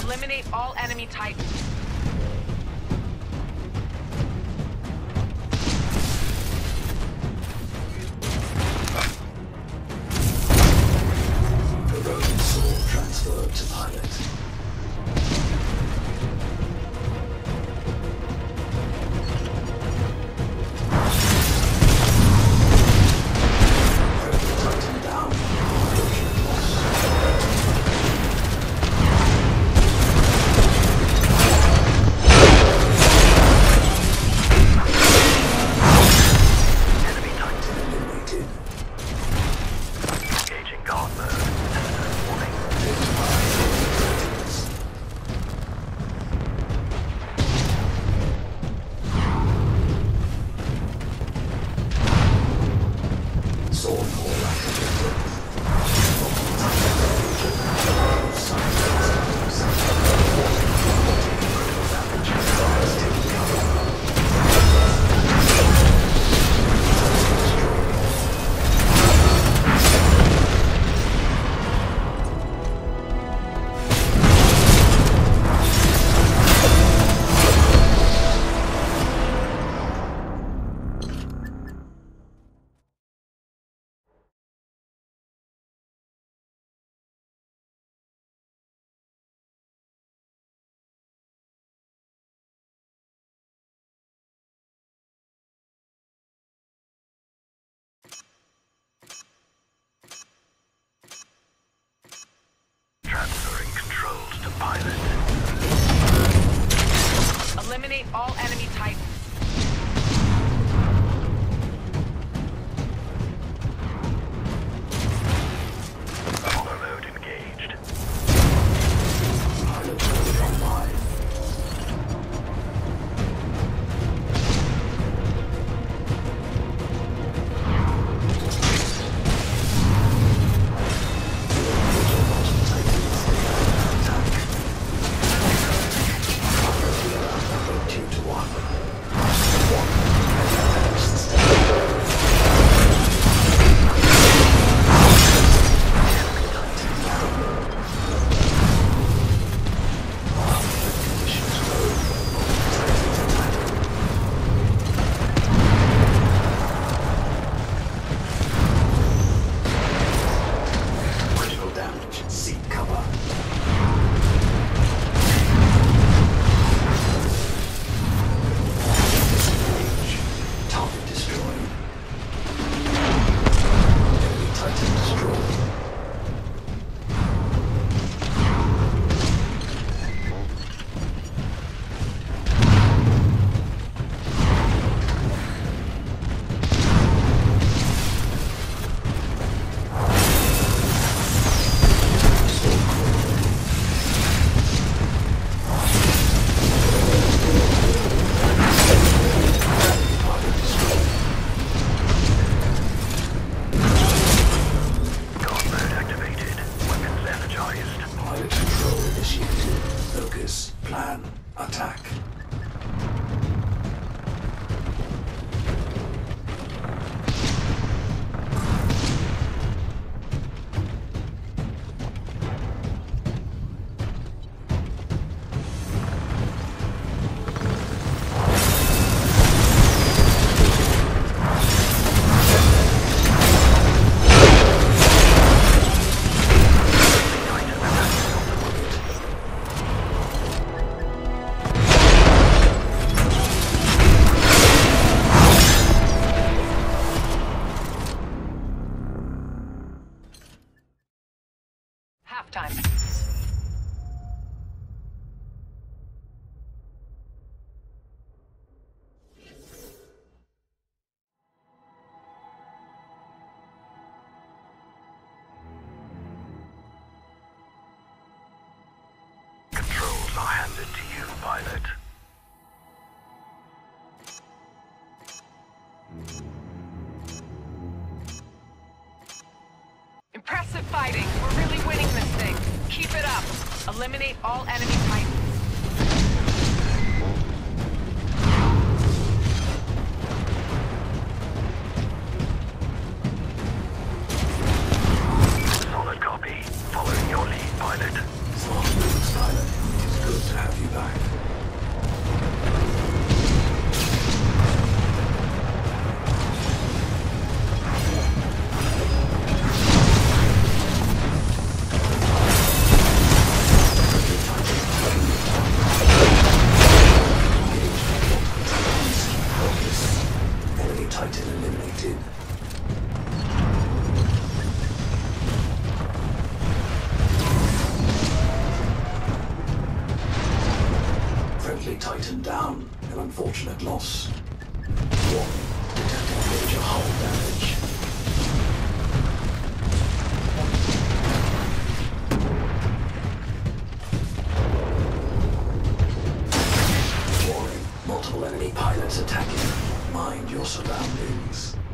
Eliminate all enemy Titans. The Roman sword transferred to pilot. Titan down. Approaching loss. Enemy Titan eliminated. Engaging guard mode. Warning. Sword core activated. Transferring controls to pilot. Eliminate all enemy Titans. Hollow mode engaged. Pilot mode online. Critical damage. Seek cover. Disengage. Target destroyed. Enemy Titan destroyed. Guard mode activated. Weapons energized. Pilot control initiated. Focus. Plan. Attack. Halftime. Controls are handed to you, pilot. Impressive fighting. We're really winning this thing. Keep it up. Eliminate all enemy Titans. Solid copy. Following your lead, pilot. Swamp moves pilot. Titan down. An unfortunate loss. Warning. Detecting major hull damage. Warning. Multiple enemy pilots attacking. Mind your surroundings.